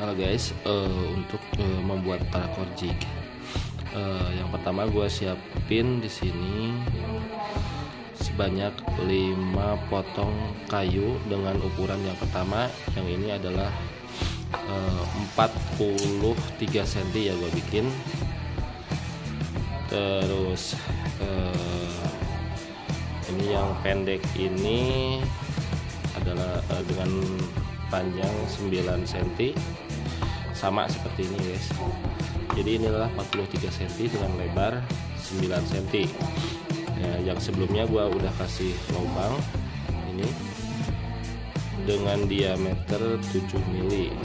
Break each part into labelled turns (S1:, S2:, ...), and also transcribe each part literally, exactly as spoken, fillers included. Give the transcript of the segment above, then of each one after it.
S1: Halo guys, uh, untuk uh, membuat parakor jig, uh, yang pertama gue siapin di sini sebanyak lima potong kayu dengan ukuran yang pertama, yang ini adalah uh, empat puluh tiga sentimeter ya gue bikin. Terus uh, ini yang pendek ini adalah uh, dengan panjang sembilan sentimeter, sama seperti ini guys. Jadi ini adalah empat puluh tiga sentimeter dengan lebar sembilan sentimeter ya, yang sebelumnya gua udah kasih lubang ini dengan diameter tujuh milimeter,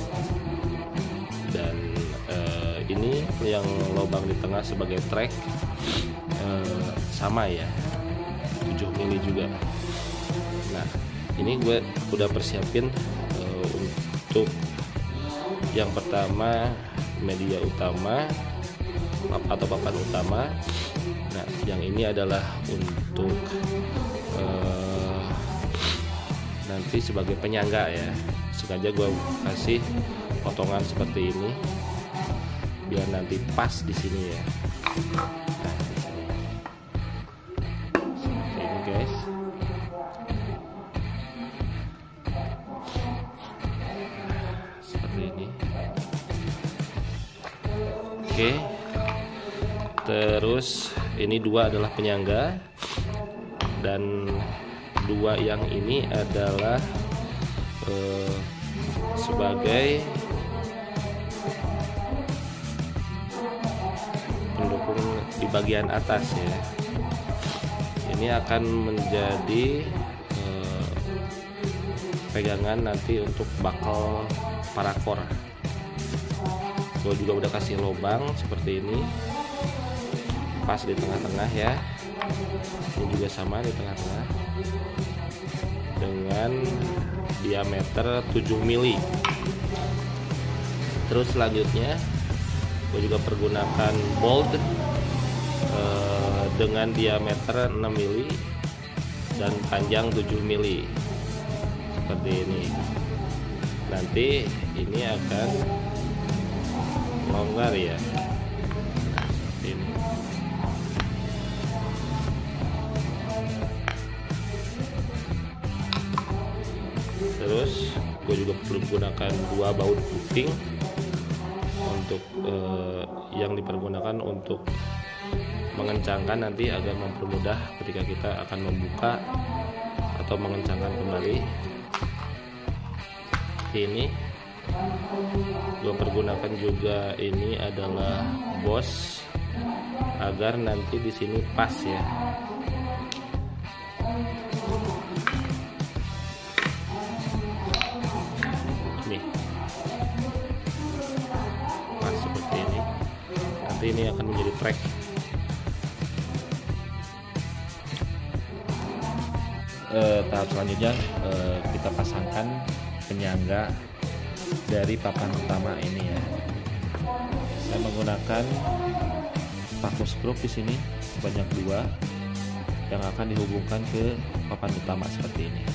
S1: dan eh, ini yang lubang di tengah sebagai track eh, sama ya, tujuh milimeter juga. Nah, ini gue udah persiapin uh, untuk yang pertama media utama atau papan utama. Nah, yang ini adalah untuk uh, nanti sebagai penyangga ya. Sengaja gue kasih potongan seperti ini biar nanti pas di sini ya. Nah, di sini. Seperti ini guys. Ini oke, terus ini dua adalah penyangga dan dua yang ini adalah eh, sebagai pendukung di bagian atas ya. Ini akan menjadi eh, pegangan nanti untuk bakal parakor. Gue juga udah kasih lubang seperti ini pas di tengah-tengah ya. Ini juga sama di tengah-tengah dengan diameter tujuh milimeter. Terus selanjutnya gue juga pergunakan bolt eh, dengan diameter enam milimeter dan panjang tujuh milimeter seperti ini. Nanti ini akan longgar ya, seperti ini. Terus gue juga perlu menggunakan dua baut looping untuk eh, yang dipergunakan untuk mengencangkan nanti agar mempermudah ketika kita akan membuka atau mengencangkan kembali. Ini gue pergunakan juga ini adalah bos agar nanti di sini pas ya. Nih, pas seperti ini. Nanti ini akan menjadi track. Eh, tahap selanjutnya eh, kita pasangkan penyangga dari papan utama ini ya. Saya menggunakan paku skrup di sini sebanyak dua yang akan dihubungkan ke papan utama seperti ini.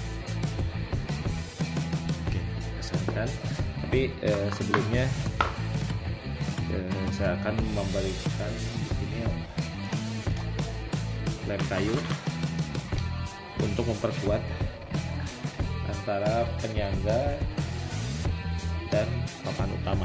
S1: Oke, pasangkan. Tapi eh, sebelumnya eh, saya akan memberikan di sini lem kayu untuk memperkuat antara penyangga dan papan utama.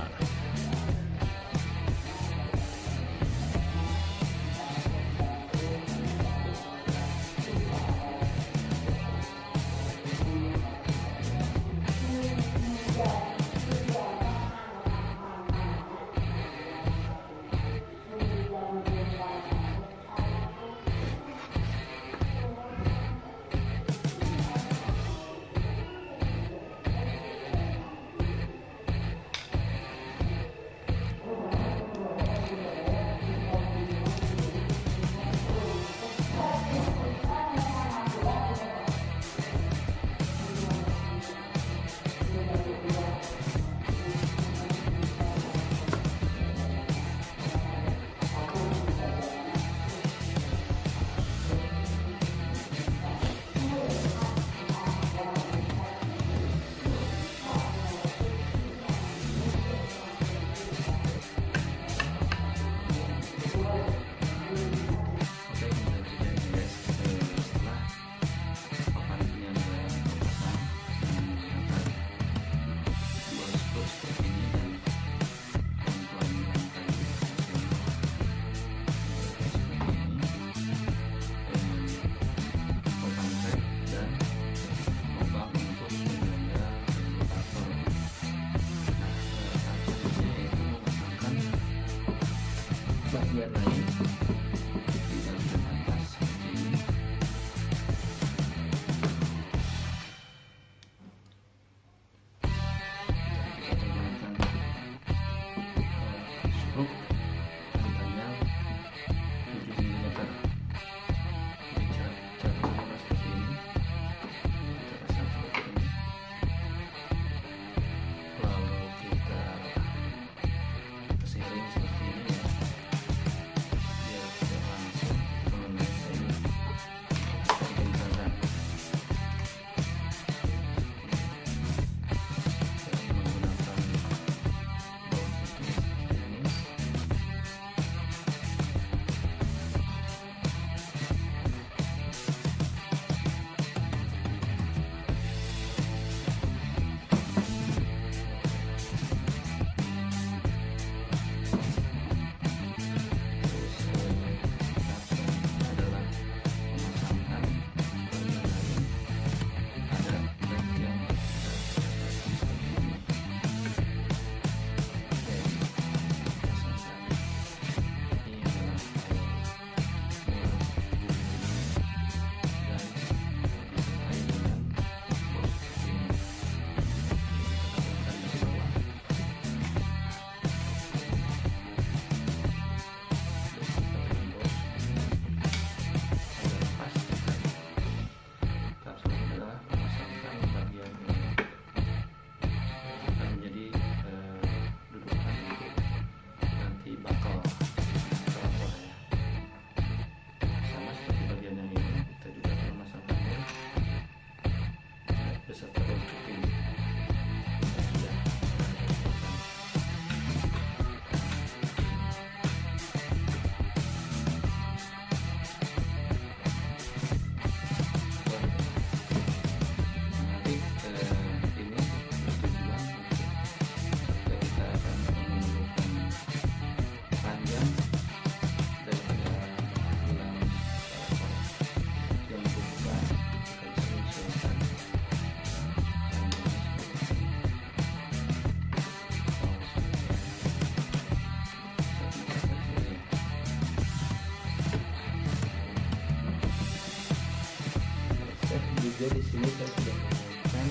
S2: di sini saya sudah menggunakan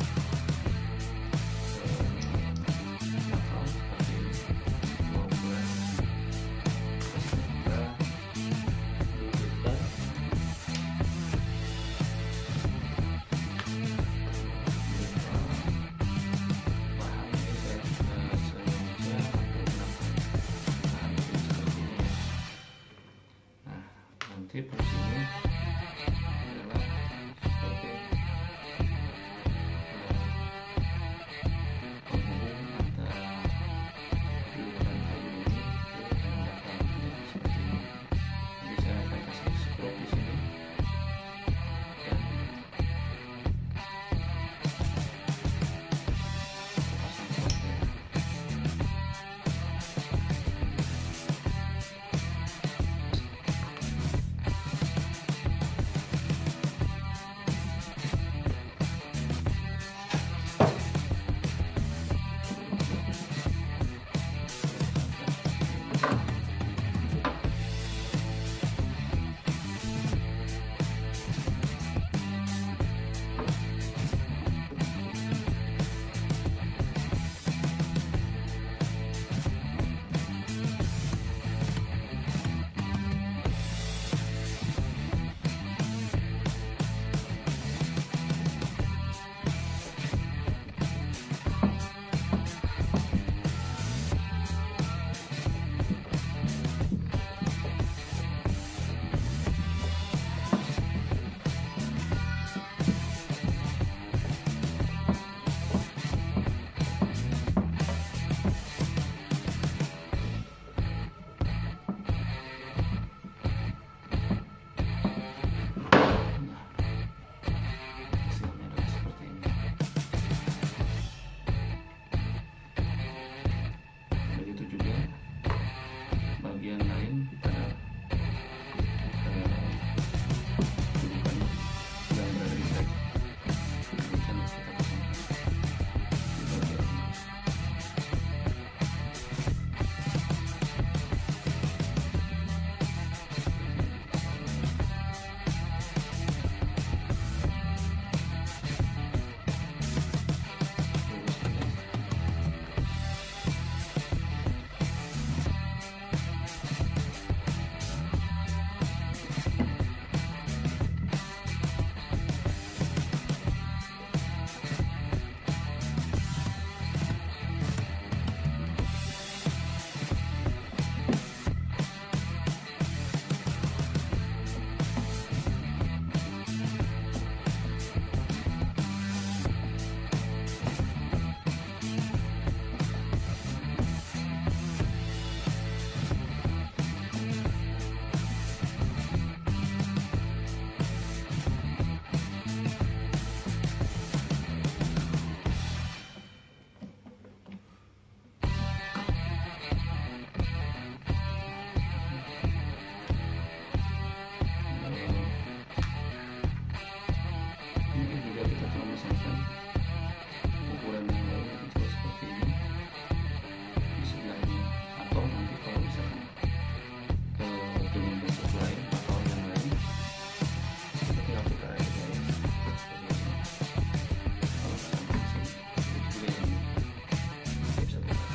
S2: bakal seperti ini dua belas kita dudukkan bahan ini saya uh, sengaja untuk menambah bahan ini seperti ini. Nah, nanti fungsinya adalah sebagai penghubung antara dudukan kayu ini ke menggunakan ini seperti ini. Jadi saya akan kasih screw di sini dan pasang seperti ini. Hasilnya adalah seperti ini. Begitu juga bagian lain pada eh, dudukan yang berada di track. Ini kan kita pasangkan di bagian ini. Mungkin juga kita telah memasangkan ukuran yang lain yang kecil seperti ini di sebelahnya, atau nanti kalau misalkan eh, dengan bentuk lain atau yang lain kita tinggal putar aja guys seperti ini. Kalau pasang di sini itu juga yang ini kita bisa putar.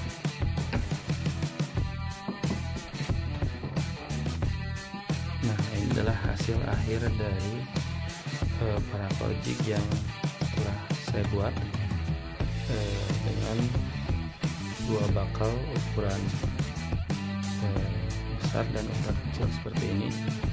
S2: Nah, ini adalah hasil akhir dari uh, parapojik yang telah saya buat uh, dengan dua bakal ukuran uh, besar dan ukuran kecil seperti ini,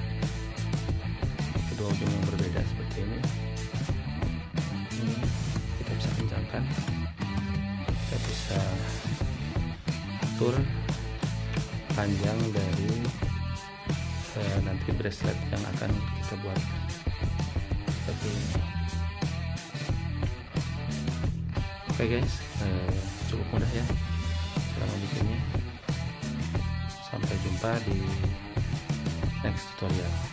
S2: kedua ujung yang berbeda seperti ini. Ini kita bisa kencangkan, kita bisa atur panjang dari uh, nanti bracelet yang akan kita buat seperti ini. Oke guys, uh, cukup mudah ya cara membuatnya. Sampai jumpa di next tutorial.